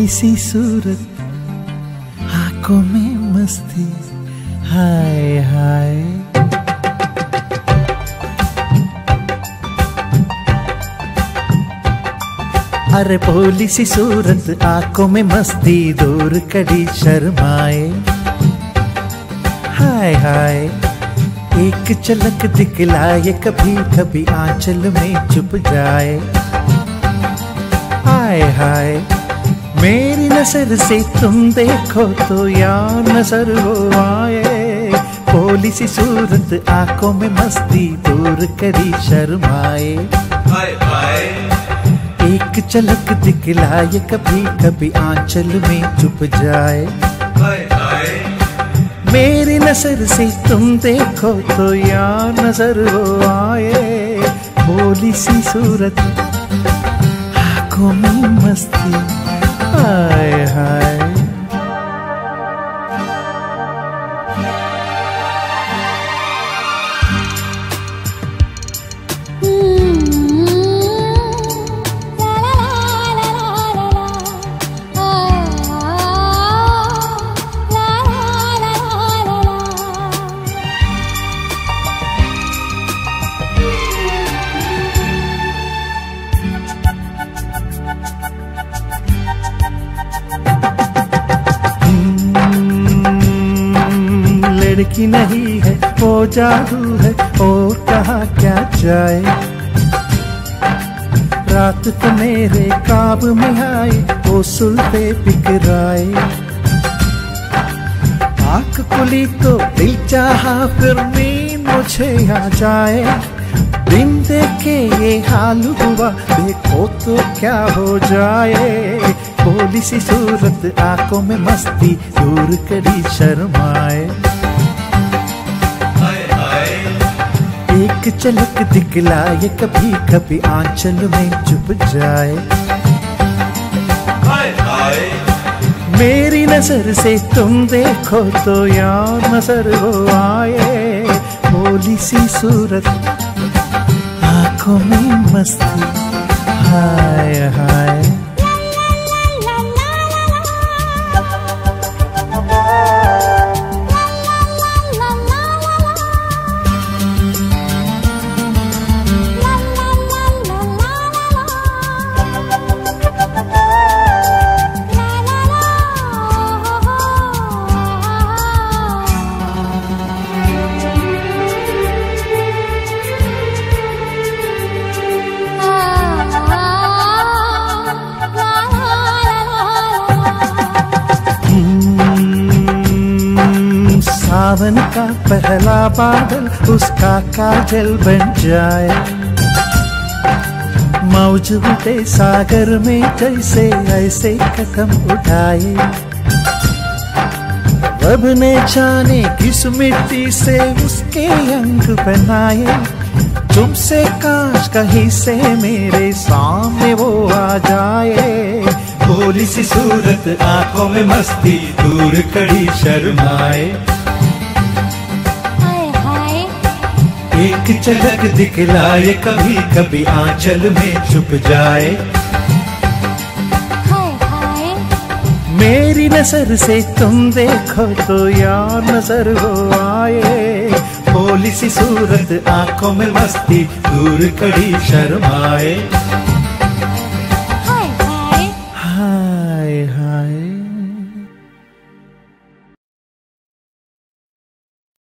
भोली सी सूरत, आंखों में मस्ती, हाय हाय। अरे भोली सी सूरत, आंखों में मस्ती, दूर कड़ी शर्माए, हाय हाय। एक झलक दिखलाए, कभी कभी आंचल में छुप जाए, हाय हाय। मेरी नजर से तुम देखो तो यार नजर वो आए। भोली सी सूरत, आंखों में मस्ती, दूर कड़ी शर्माए, हाय हाय। एक झलक दिखलाए, कभी कभी आंचल में छुप जाए, हाय हाय। मेरी नजर से तुम देखो तो यार नजर वो आए। भोली सी सूरत, आंखों में मस्ती, हाय हाय। लड़की नहीं है वो जादू है, और कहा क्या जाए। रात तो मेरे काब में आई, वो सुल्फे बिखराए। आँख खुली तो दिल चाहा, फिर नींद मुझे आ जाए। दिन देखे ये हाल हुआ, देखो तो क्या हो जाए। भोली सी सूरत, आंखों में मस्ती, दूर कड़ी शर्माए, एक झलक दिखलाए, कभी कभी आंचल में छुप जाए, हाय हाय। मेरी नजर से तुम देखो तो यार नजर वो आए। भोली सी सूरत, आंखों में मस्ती, हाय हाय। सावन का पहला बादल, उसका काजल बन जाए। मौज उठे सागर में, जैसे ऐसे कदम उठाए। रब ने जाने किस मिट्टी से उसके अंग बनाए। तुमसे काश कहीं से मेरे सामने वो आ जाए। भोली सी सूरत, आंखों में मस्ती, दूर कड़ी शर्माए। एक झलक दिखलाए, कभी कभी आंचल में छुप जाए, हाय हाय। मेरी नजर से तुम देखो तो यार नजर वो आए। भोली सी सूरत, आंखों में मस्ती, दूर कड़ी शर्माए।